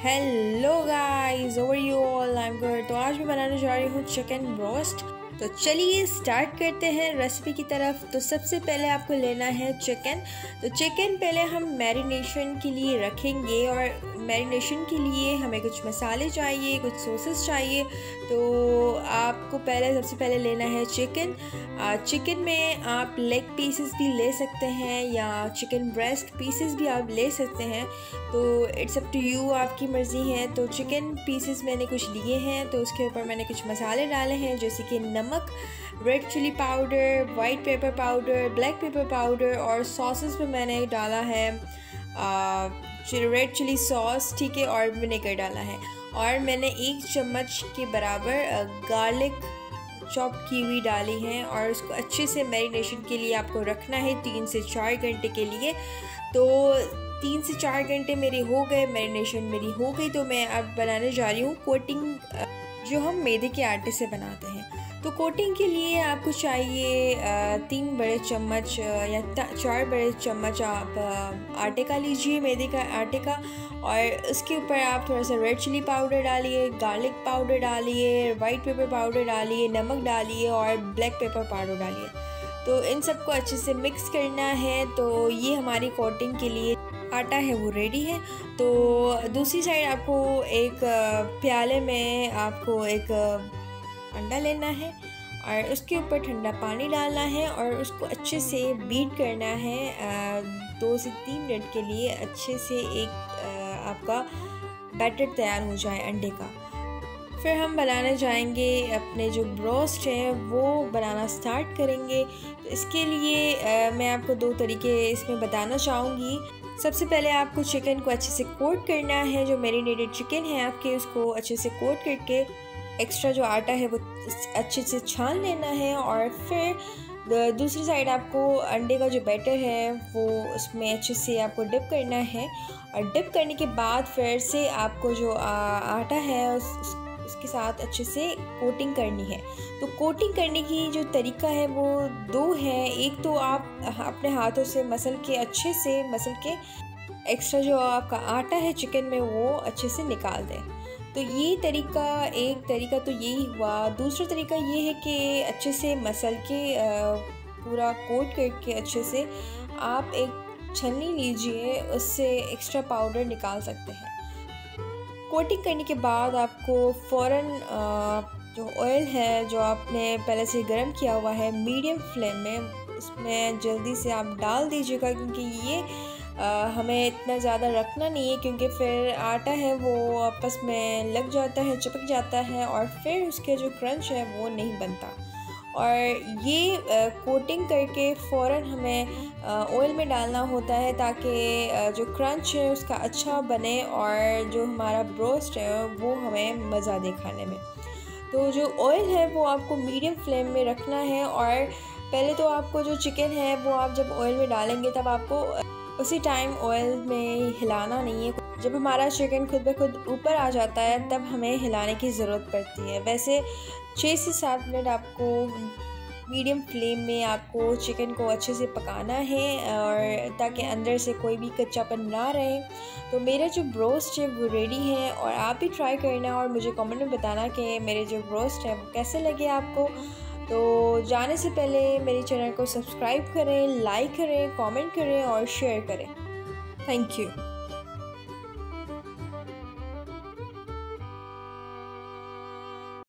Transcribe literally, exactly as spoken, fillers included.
Hello guys, over you all, I am good. तो आज मैं बनाने जा रही हूँ चिकन ब्रोस्ट। तो चलिए स्टार्ट करते हैं रेसिपी की तरफ। तो सबसे पहले आपको लेना है चिकन। तो चिकन पहले हम मैरिनेशन के लिए रखेंगे और मैरिनेशन के लिए हमें कुछ मसाले चाहिए, कुछ सॉसेस चाहिए। तो आपको पहले सबसे पहले लेना है चिकन। चिकन में आप लेग पीसेस भी ले सकते हैं या चिकन ब्रेस्ट पीसेस भी आप ले सकते हैं। तो इट्स अप टू यू, आपकी मर्ज़ी है। तो चिकन पीसेस मैंने कुछ लिए हैं, तो उसके ऊपर मैंने कुछ मसाले डाले हैं जैसे कि नमक, red chilli powder, white pepper powder, black pepper powder और सॉसेस में मैंने डाला है रेड चिली सॉस, ठीक है, और विनेगर डाला है। और मैंने एक चम्मच के बराबर गार्लिक चॉप की हुई डाली है और उसको अच्छे से मैरिनेशन के लिए आपको रखना है तीन से चार घंटे के लिए। तो तीन से चार घंटे मेरे हो गए, मैरिनेशन मेरी हो गई। तो मैं अब बनाने जा रही हूँ कोटिंग, जो हम मैदे के आटे से बनाते हैं। तो कोटिंग के लिए आपको चाहिए तीन बड़े चम्मच या चार बड़े चम्मच आप आटे का लीजिए, मैदे का आटे का। और उसके ऊपर आप थोड़ा सा रेड चिली पाउडर डालिए, गार्लिक पाउडर डालिए, वाइट पेपर पाउडर डालिए, नमक डालिए और ब्लैक पेपर पाउडर डालिए। तो इन सबको अच्छे से मिक्स करना है। तो ये हमारी कोटिंग के लिए आटा है वो रेडी है। तो दूसरी साइड आपको एक प्याले में आपको एक अंडा लेना है और उसके ऊपर ठंडा पानी डालना है और उसको अच्छे से बीट करना है दो से तीन मिनट के लिए। अच्छे से एक आपका बैटर तैयार हो जाए अंडे का। फिर हम बनाने जाएंगे अपने जो ब्रोस्ट हैं वो बनाना स्टार्ट करेंगे। तो इसके लिए आ, मैं आपको दो तरीके इसमें बताना चाहूँगी। सबसे पहले आपको चिकन को अच्छे से कोट करना है। जो मैरिनेटेड चिकन है आपके, उसको अच्छे से कोट करके एक्स्ट्रा जो आटा है वो अच्छे से छान लेना है। और फिर दूसरी साइड आपको अंडे का जो बैटर है वो उसमें अच्छे से आपको डिप करना है। और डिप करने के बाद फिर से आपको जो आ, आटा है उस, उस, उसके साथ अच्छे से कोटिंग करनी है। तो कोटिंग करने की जो तरीका है वो दो है। एक तो आप अपने हाथों से मसल के अच्छे से मसल के एक्स्ट्रा जो आपका आटा है चिकन में वो अच्छे से निकाल दें। तो ये तरीका, एक तरीका तो यही हुआ। दूसरा तरीका ये है कि अच्छे से मसल के पूरा कोट करके अच्छे से आप एक छन्नी लीजिए, उससे एक्स्ट्रा पाउडर निकाल सकते हैं। कोटिंग करने के बाद आपको फ़ौरन जो ऑयल है जो आपने पहले से गर्म किया हुआ है मीडियम फ्लेम में, उसमें जल्दी से आप डाल दीजिएगा, क्योंकि ये आ, हमें इतना ज़्यादा रखना नहीं है, क्योंकि फिर आटा है वो आपस में लग जाता है, चिपक जाता है और फिर उसके जो क्रंच है वो नहीं बनता। और ये आ, कोटिंग करके फ़ौरन हमें ऑयल में डालना होता है ताकि आ, जो क्रंच है उसका अच्छा बने और जो हमारा ब्रोस्ट है वो हमें मज़ा दे खाने में। तो जो ऑयल है वो आपको मीडियम फ्लेम में रखना है। और पहले तो आपको जो चिकन है वो आप जब ऑयल में डालेंगे तब आपको उसी टाइम ऑयल में हिलाना नहीं है। जब हमारा चिकन खुद ब खुद ऊपर आ जाता है तब हमें हिलाने की ज़रूरत पड़ती है। वैसे छः से सात मिनट आपको मीडियम फ्लेम में आपको चिकन को अच्छे से पकाना है और ताकि अंदर से कोई भी कच्चापन ना रहे। तो मेरा जो ब्रोस्ट है वो रेडी है और आप भी ट्राई करना और मुझे कमेंट में बताना कि मेरे जो ब्रोस्ट है वो कैसे लगे आपको। तो जाने से पहले मेरे चैनल को सब्सक्राइब करें, लाइक करें, कमेंट करें और शेयर करें। Thank you.